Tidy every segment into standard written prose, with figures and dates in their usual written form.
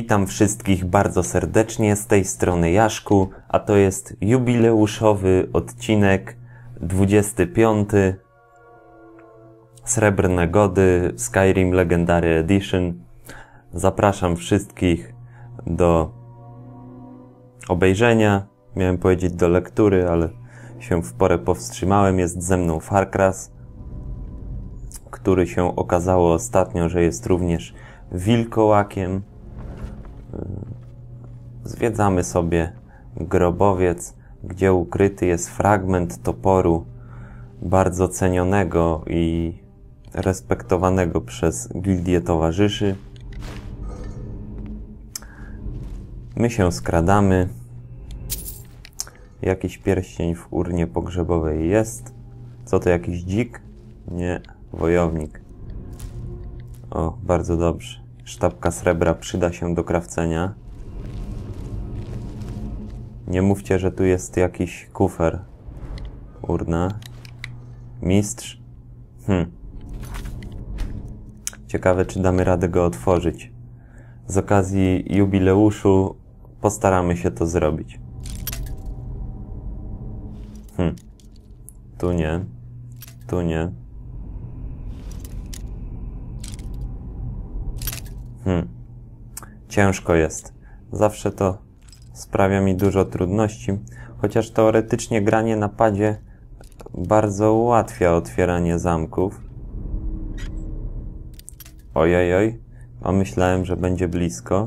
Witam wszystkich bardzo serdecznie, z tej strony Jaszku, a to jest jubileuszowy odcinek 25 Srebrne Gody Skyrim Legendary Edition. Zapraszam wszystkich do obejrzenia, miałem powiedzieć do lektury, ale się w porę powstrzymałem. Jest ze mną Farkras, który się okazało ostatnio, że jest również wilkołakiem. Zwiedzamy sobie grobowiec, gdzie ukryty jest fragment toporu bardzo cenionego i respektowanego przez gildię towarzyszy. My się skradamy. Jakiś pierścień w urnie pogrzebowej jest. Co to, jakiś dzik? Nie, wojownik. O, bardzo dobrze. Sztabka srebra przyda się do krawcenia. Nie mówcie, że tu jest jakiś kufer. Urna. Mistrz. Ciekawe, czy damy radę go otworzyć. Z okazji jubileuszu postaramy się to zrobić. Tu nie. Tu nie. Ciężko jest. Zawsze to sprawia mi dużo trudności, chociaż teoretycznie granie na padzie bardzo ułatwia otwieranie zamków. Ojej, a myślałem, że będzie blisko.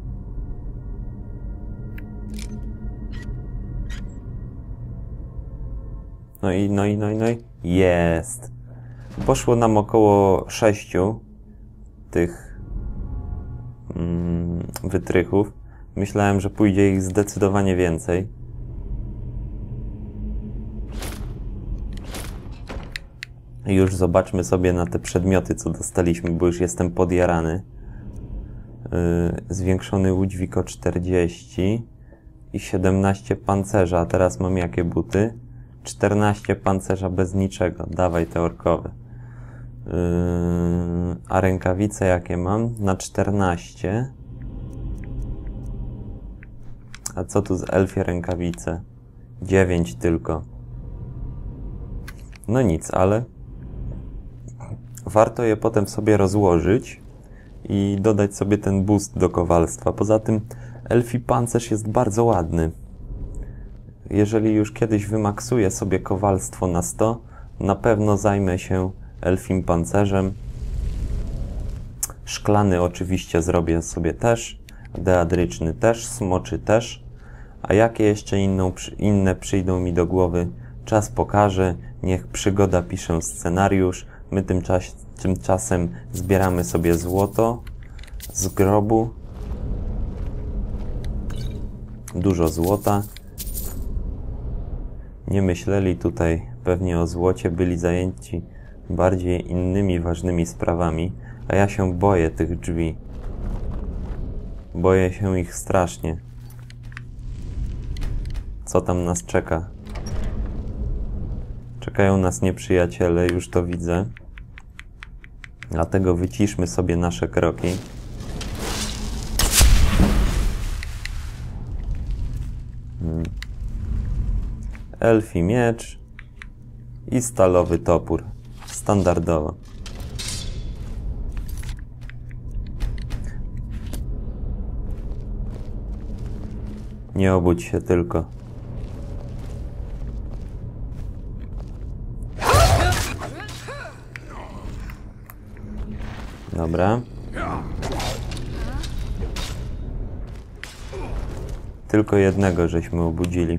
No i. Jest! Poszło nam około 6 tych wytrychów. Myślałem, że pójdzie ich zdecydowanie więcej. I już zobaczmy sobie na te przedmioty, co dostaliśmy, bo już jestem podjarany. Zwiększony udźwig o 40 i 17 pancerza. A teraz mam jakie buty? 14 pancerza bez niczego. Dawaj te orkowe. A rękawice jakie mam? Na 14. A co tu z elfie rękawice? 9 tylko. No nic, ale warto je potem sobie rozłożyć i dodać sobie ten boost do kowalstwa. Poza tym elfi pancerz jest bardzo ładny. Jeżeli już kiedyś wymaksuję sobie kowalstwo na 100, na pewno zajmę się elfim pancerzem. Szklany oczywiście zrobię sobie też, deadryczny też, smoczy też. A jakie jeszcze inne przyjdą mi do głowy, czas pokaże. Niech przygoda pisze scenariusz. My tymczasem zbieramy sobie złoto z grobu. Dużo złota. Nie myśleli tutaj pewnie o złocie, byli zajęci bardziej innymi ważnymi sprawami, a ja się boję tych drzwi. Boję się ich strasznie. Co tam nas czeka? Czekają nas nieprzyjaciele, już to widzę. Dlatego wyciszmy sobie nasze kroki. Elfi miecz i stalowy topór. Standardowo. Nie obudź się tylko. Dobra. Tylko jednego żeśmy obudzili.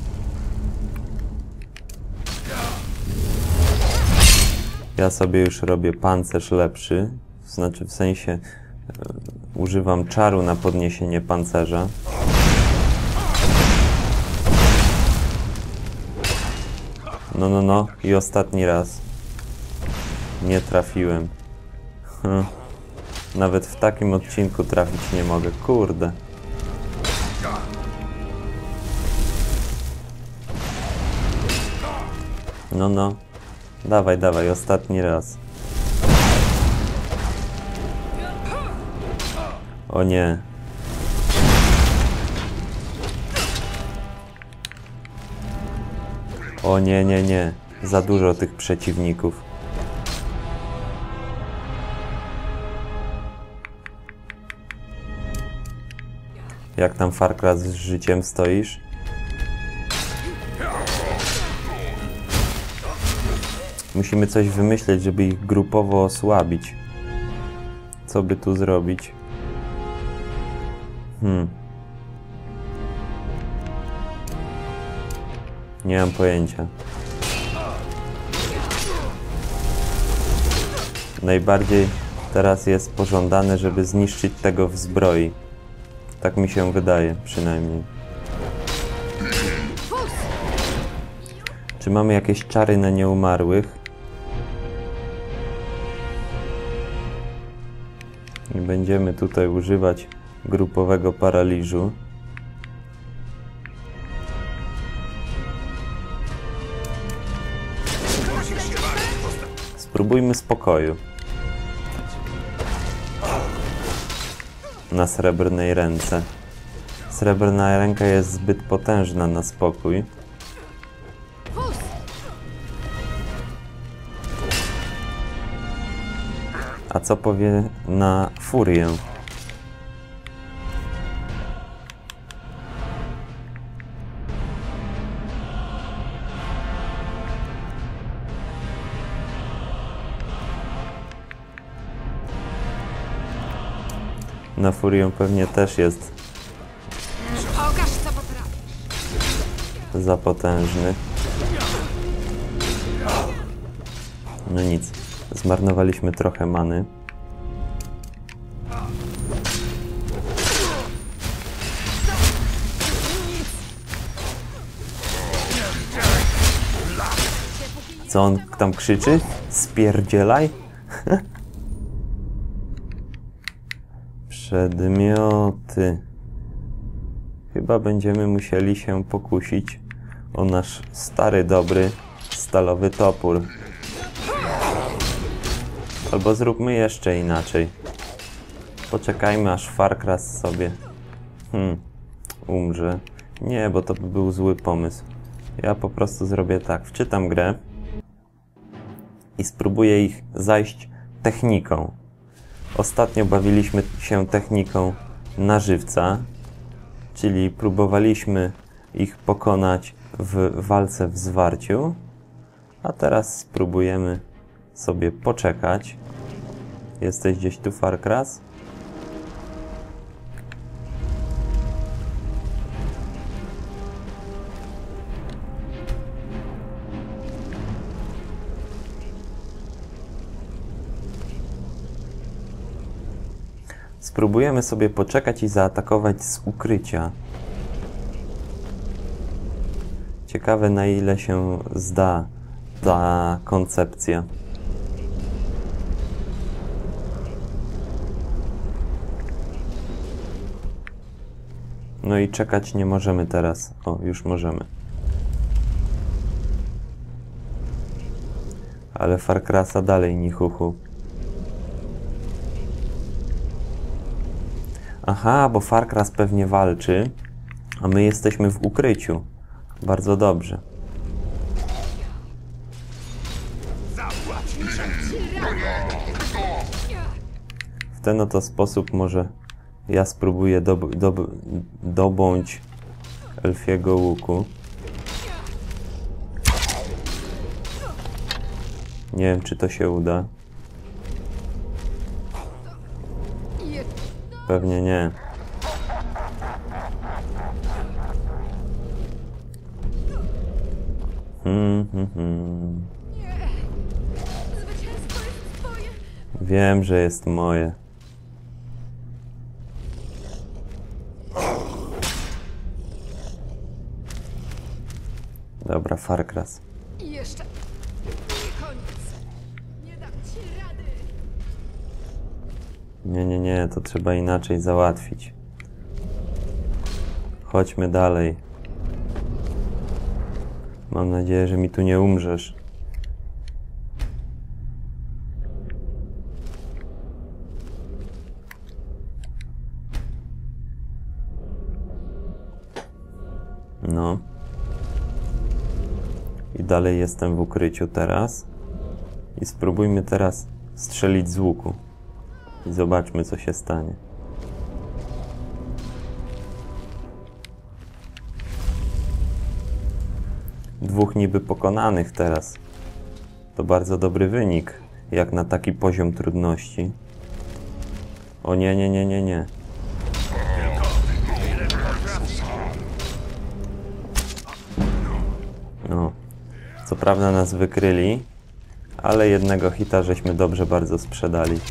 Ja sobie już robię pancerz lepszy. Znaczy w sensie używam czaru na podniesienie pancerza. No. I ostatni raz. Nie trafiłem. Nawet w takim odcinku trafić nie mogę. Kurde. No. Dawaj, ostatni raz. O nie. O nie, nie, nie. Za dużo tych przeciwników. Jak tam Farkras z życiem stoisz? Musimy coś wymyśleć, żeby ich grupowo osłabić. Co by tu zrobić? Nie mam pojęcia. Najbardziej teraz jest pożądane, żeby zniszczyć tego w zbroi. Tak mi się wydaje, przynajmniej. Czy mamy jakieś czary na nieumarłych? Nie będziemy tutaj używać grupowego paraliżu. Spróbujmy spokoju. Na srebrnej ręce. Srebrna ręka jest zbyt potężna na spokój. A co powie na furię? Na furię pewnie też jest za potężny. No nic, zmarnowaliśmy trochę many. Co on tam krzyczy? Spierdzielaj? Przedmioty. Chyba będziemy musieli się pokusić o nasz stary, dobry, stalowy topór. Albo zróbmy jeszcze inaczej. Poczekajmy, aż Farkras sobie umrze. Nie, bo to by był zły pomysł. Ja po prostu zrobię tak. Wczytam grę i spróbuję ich zajść techniką. Ostatnio bawiliśmy się techniką na żywca, czyli próbowaliśmy ich pokonać w walce w zwarciu, a teraz spróbujemy sobie poczekać. Jesteś gdzieś tu, Farkras? Spróbujemy sobie poczekać i zaatakować z ukrycia. Ciekawe, na ile się zda ta koncepcja. No i czekać nie możemy teraz. O, już możemy. Ale Farkrasa dalej ni chuchu. Aha, bo Farkras pewnie walczy, a my jesteśmy w ukryciu. Bardzo dobrze. W ten oto sposób może ja spróbuję dobądź elfiego łuku. Nie wiem, czy to się uda. Pewnie nie. Wiem, że jest moje. Dobra, Farkras. I jeszcze nie koniec. Nie dam ci rady. Nie, to trzeba inaczej załatwić. Chodźmy dalej. Mam nadzieję, że mi tu nie umrzesz. No. dalej jestem w ukryciu teraz. I spróbujmy teraz strzelić z łuku. I zobaczmy, co się stanie. Dwóch niby pokonanych teraz. To bardzo dobry wynik, jak na taki poziom trudności. O nie, nie, nie, nie, nie. No. Co prawda nas wykryli, ale jednego hita żeśmy dobrze bardzo sprzedali.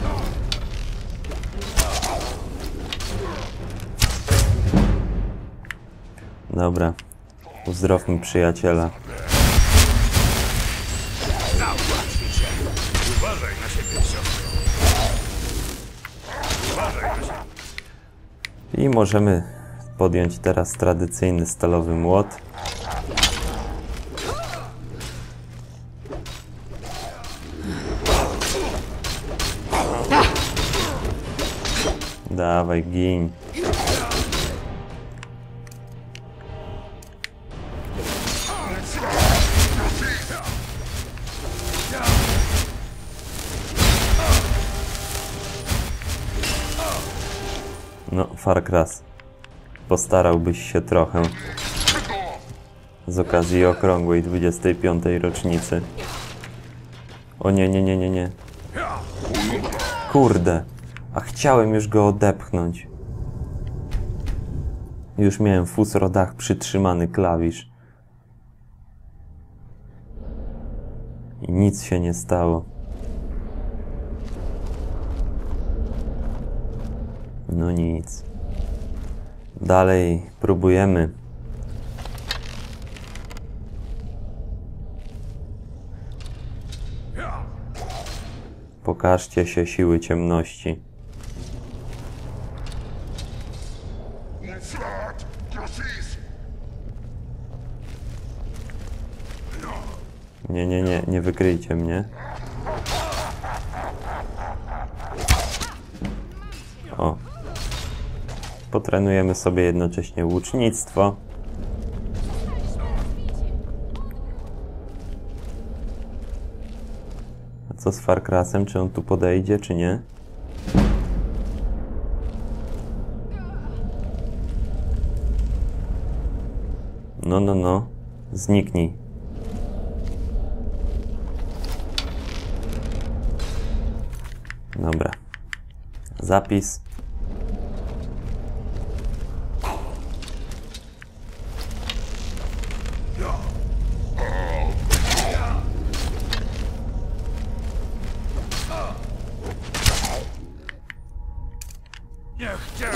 Dobra. Uzdrowmy przyjaciela. Uważaj na siebie, siostro. Uważaj na siebie. I możemy podjąć teraz tradycyjny stalowy młot. Dawaj, gin. No, Farkras, postarałbyś się trochę z okazji okrągłej 25. rocznicy. O nie, nie, nie, nie, nie. Kurde, a chciałem już go odepchnąć. Już miałem w fusrodach przytrzymany klawisz. I nic się nie stało. No nic. Dalej próbujemy. Pokażcie się, siły ciemności. Nie, nie, nie, nie wykryjcie mnie. O. Potrenujemy sobie jednocześnie łucznictwo. A co z Farkrasem? Czy on tu podejdzie, czy nie? No, no, no. Zniknij. Dobra. Zapis. Nie chciałem.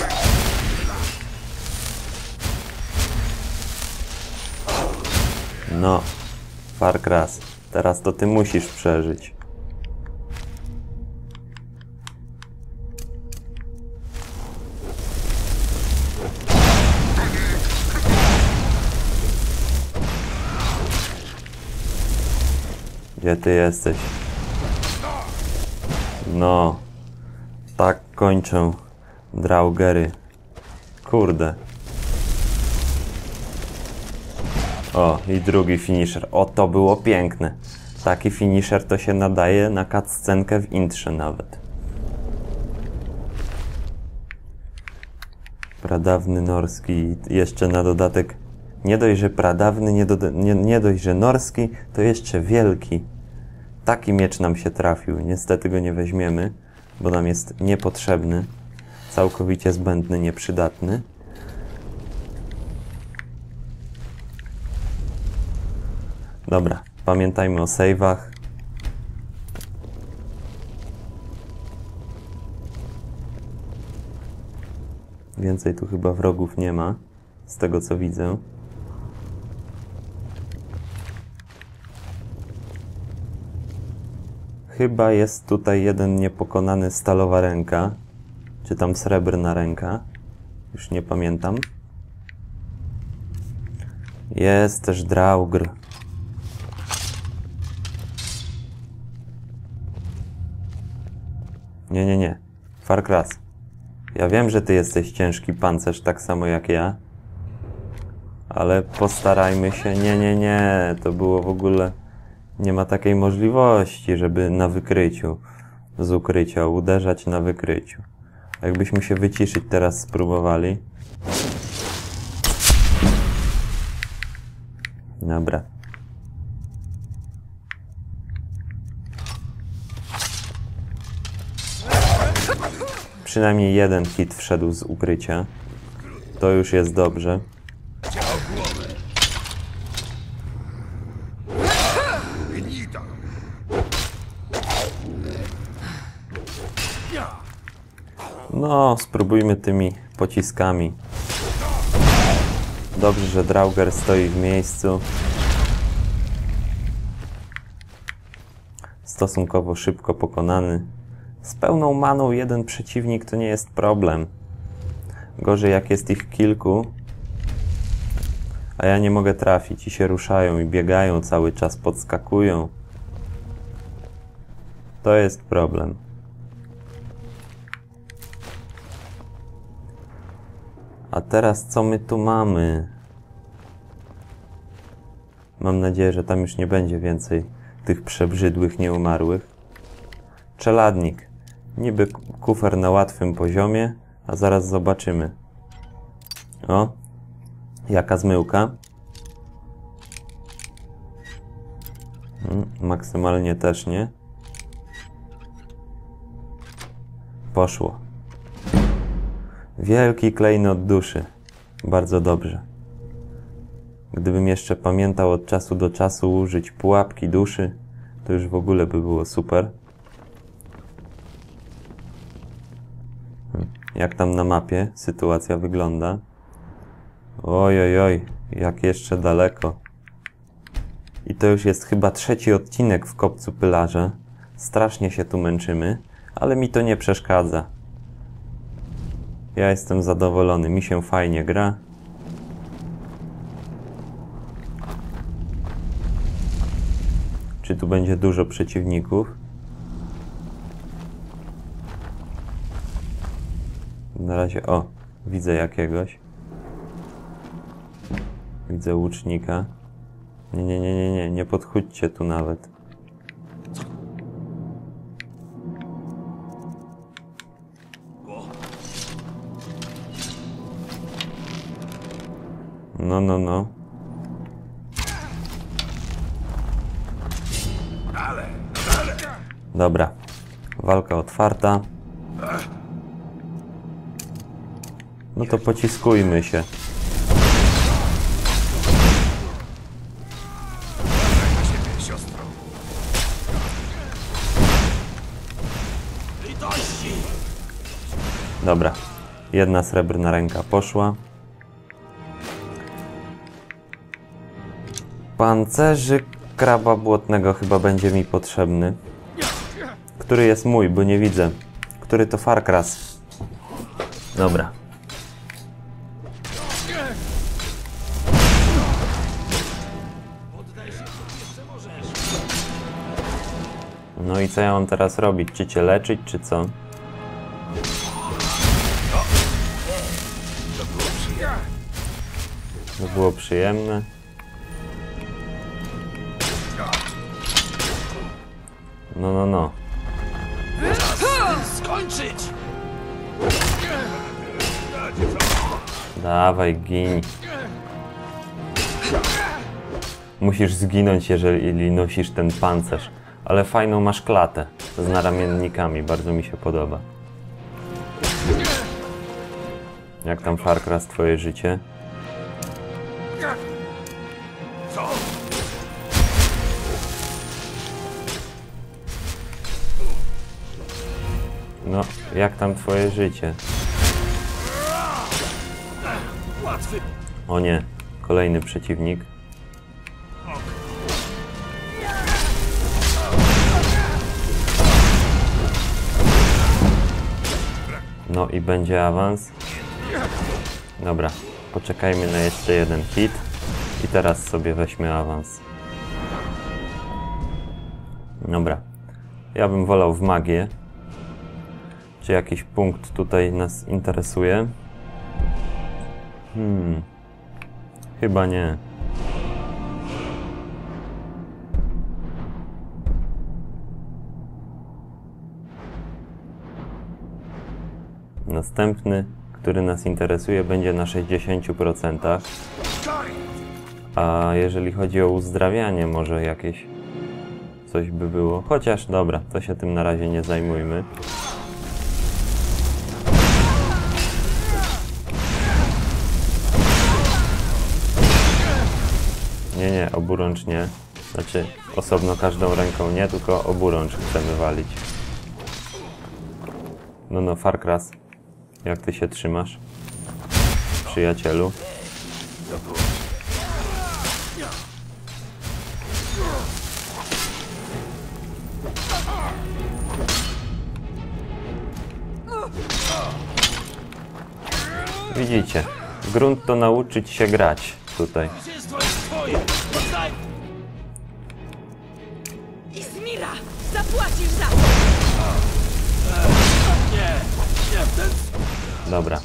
No. Farkras. Teraz to ty musisz przeżyć. Gdzie ty jesteś? No. Tak kończę Draugery. Kurde. O, i drugi finisher. O, to było piękne. Taki finisher to się nadaje na cutscenkę w intrze nawet. Pradawny norski. Jeszcze na dodatek. Nie dość, że pradawny, nie dość, że norski, to jeszcze wielki. Taki miecz nam się trafił. Niestety go nie weźmiemy, bo nam jest niepotrzebny. Całkowicie zbędny, nieprzydatny. Dobra, pamiętajmy o save'ach. Więcej tu chyba wrogów nie ma, z tego co widzę. Chyba jest tutaj jeden niepokonany stalowa ręka, czy tam srebrna ręka. Już nie pamiętam. Jest też Draugr. Nie, nie, nie. Farkras. Ja wiem, że ty jesteś ciężki pancerz tak samo jak ja. Ale postarajmy się... Nie, to było w ogóle... Nie ma takiej możliwości, żeby na wykryciu, z ukrycia, uderzać na wykryciu. Jakbyśmy się wyciszyć teraz spróbowali. Dobra. Przynajmniej jeden hit wszedł z ukrycia. To już jest dobrze. Gnida. No, spróbujmy tymi pociskami. Dobrze, że Draugr stoi w miejscu. Stosunkowo szybko pokonany. Z pełną maną jeden przeciwnik to nie jest problem. Gorzej jak jest ich kilku, a ja nie mogę trafić i się ruszają i biegają cały czas, podskakują. To jest problem. A teraz co my tu mamy? Mam nadzieję, że tam już nie będzie więcej tych przebrzydłych nieumarłych. Czeladnik. Niby kufer na łatwym poziomie, a zaraz zobaczymy. O, jaka zmyłka. Maksymalnie też nie. Poszło. Wielki klejnot duszy. Bardzo dobrze. Gdybym jeszcze pamiętał od czasu do czasu użyć pułapki duszy, to już w ogóle by było super. Jak tam na mapie sytuacja wygląda? Oj, jak jeszcze daleko. I to już jest chyba 3. odcinek w Kopcu Pylarza. Strasznie się tu męczymy, ale mi to nie przeszkadza. Ja jestem zadowolony, mi się fajnie gra. Czy tu będzie dużo przeciwników? Na razie, o, widzę jakiegoś. Widzę łucznika. Nie podchodźcie tu nawet. No. Dobra. Walka otwarta. No to pociskujmy się. Na siebie, siostro. Litości! Dobra. Jedna srebrna ręka poszła. Pancerzyk kraba błotnego chyba będzie mi potrzebny. Który jest mój, bo nie widzę. Który to Farkras? Dobra. No i co ja mam teraz robić? Czy cię leczyć, czy co? To było przyjemne. No. Skończyć! Dawaj, gin. Musisz zginąć, jeżeli nosisz ten pancerz. Ale fajną masz klatę z naramiennikami, bardzo mi się podoba. Jak tam, Farkras, twoje życie? Co? No, jak tam twoje życie? Łatwy. O nie, kolejny przeciwnik. No i będzie awans. Dobra, poczekajmy na jeszcze jeden hit. I teraz sobie weźmy awans. Dobra. Ja bym wolał w magię. Czy jakiś punkt tutaj nas interesuje? Chyba nie. Następny, który nas interesuje, będzie na 60%. A jeżeli chodzi o uzdrawianie, może jakieś coś by było. Chociaż dobra, to się tym na razie nie zajmujmy. Nie, oburącz nie. Znaczy, osobno każdą ręką nie, tylko oburącz chcemy walić. No, Farkras, jak ty się trzymasz, przyjacielu? Widzicie, grunt to nauczyć się grać tutaj. Izmira! Zapłacisz za to! Dobra.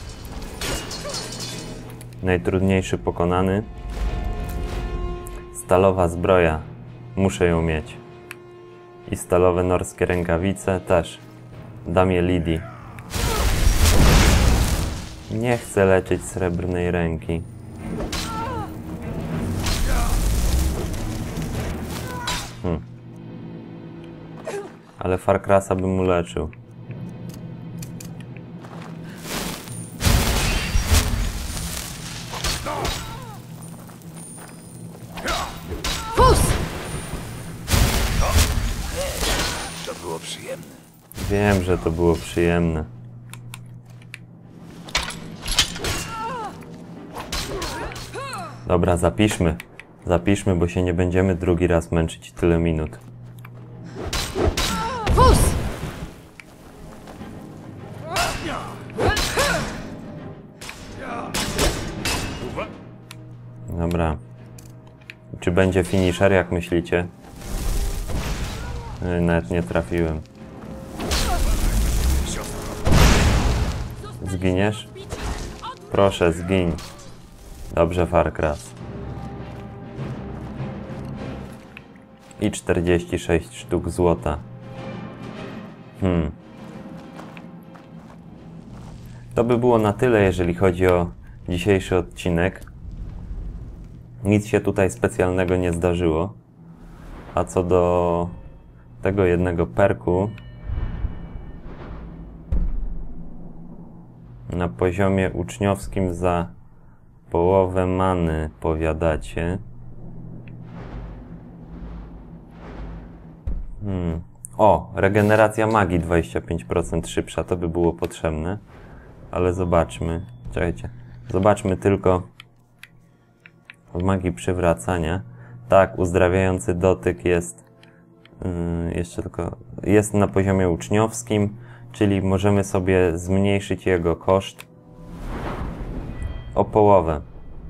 Najtrudniejszy pokonany. Stalowa zbroja. Muszę ją mieć. I stalowe norskie rękawice też. Dam je Lidii. Nie chcę leczyć srebrnej ręki. Ale Farkrasa bym uleczył. To było przyjemne. Wiem, że to było przyjemne. Dobra, zapiszmy. Zapiszmy, bo się nie będziemy drugi raz męczyć tyle minut. Wóz! Dobra. Czy będzie finisher, jak myślicie? Nawet nie trafiłem. Zginiesz? Proszę, zgiń. Dobrze, Farkras. I 46 sztuk złota. To by było na tyle, jeżeli chodzi o dzisiejszy odcinek. Nic się tutaj specjalnego nie zdarzyło. A co do tego jednego perku, na poziomie uczniowskim za połowę many powiadacie. O, regeneracja magii 25% szybsza, to by było potrzebne. Ale zobaczmy. Czekajcie. Zobaczmy tylko w magii przywracania. Tak, uzdrawiający dotyk jest jeszcze tylko jest na poziomie uczniowskim, czyli możemy sobie zmniejszyć jego koszt o połowę.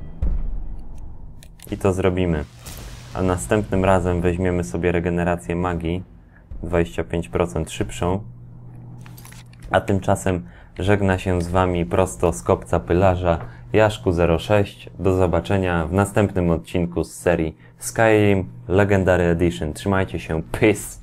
I to zrobimy. A następnym razem weźmiemy sobie regenerację magii 25% szybszą. A tymczasem żegna się z wami prosto z kopca Pylarza Jaszku06. Do zobaczenia w następnym odcinku z serii Skyrim Legendary Edition. Trzymajcie się, peace!